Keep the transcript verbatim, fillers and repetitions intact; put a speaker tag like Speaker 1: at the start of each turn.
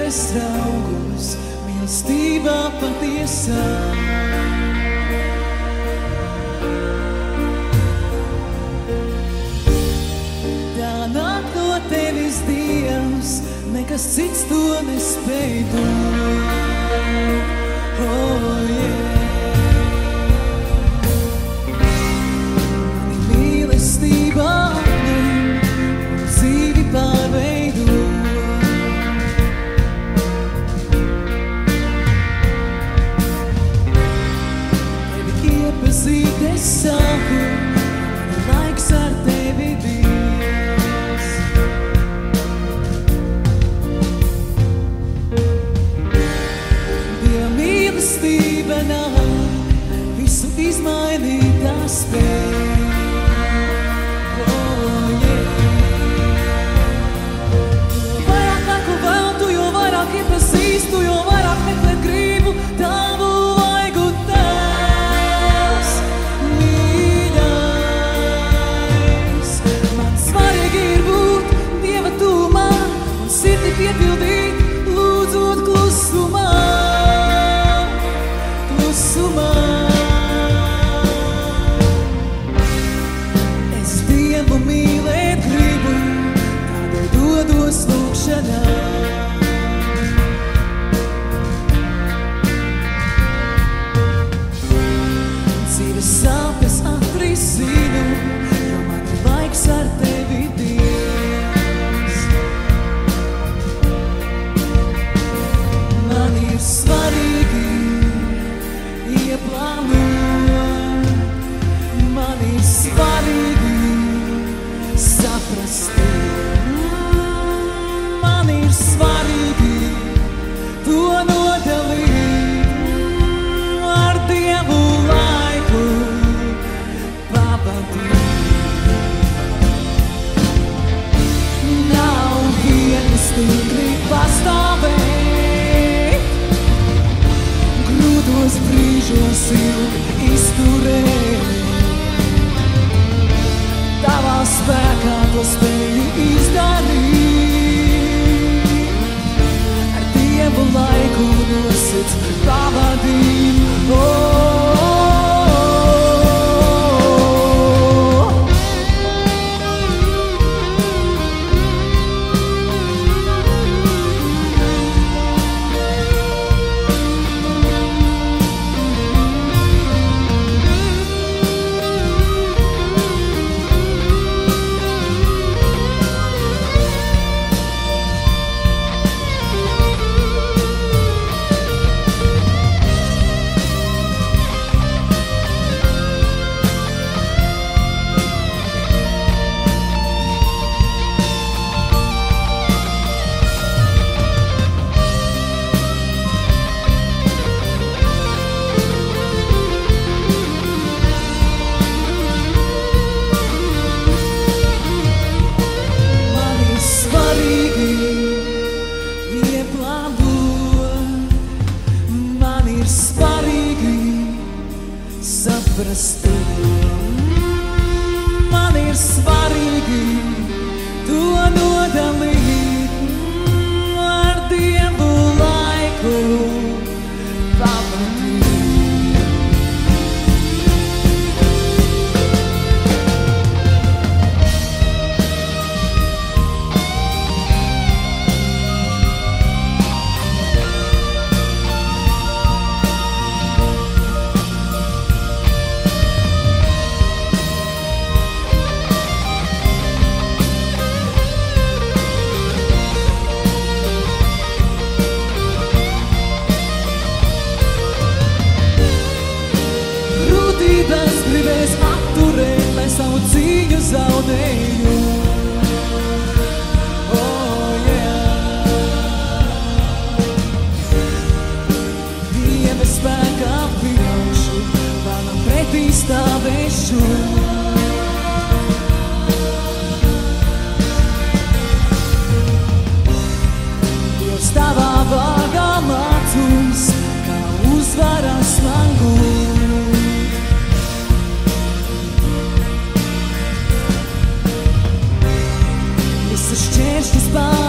Speaker 1: dzīves draugus, mīlestībā patiesā. Tā nāk no tevis, Dievs, nekas cits to nespēj dot. Oh, yeah. Mani mīlestībā dzīvi pārveido. Tevi iepazīt es sāku, man laiks ar tevi bijis. Dieva mīlestība nāk, visu izmainīt tā spēj. Iepazīstu, jo vairāk meklēt gribu tavu vaigu, Tēvs mīļais. Man svarīgi ir būt Dieva tūmā un sirdi piepildīt, lūdzot klusumā, klusumā. Es Dievu mīlēt gribu, tādēļ dodos lūkšanā. Sāpes atrisinu, jo man ir laiks ar tevi, Dievs. Man ir svarīgi ieplānot, man ir svarīgi saprast, man ir svarīgi to nodalīt ar Dievu laiku. Nav viegli stingri pastāvēt, grūtos brīžos ilgi izturēt. Tavā spēkā to spēju izdarīt, ar Dievu laiku nosits pavadīt. Oh, man ir svarīgi to nodalīt ar Dievu laiku pavadīt. Gribēs atturēt, lai savu cīņu zaudēju. Oh, yeah. Dieva spēkā pieaušu, vēlam pretī stāvēšu. Dievs tavā vārdā mācums, kā uzvaras man gūt. Šķēršļus pār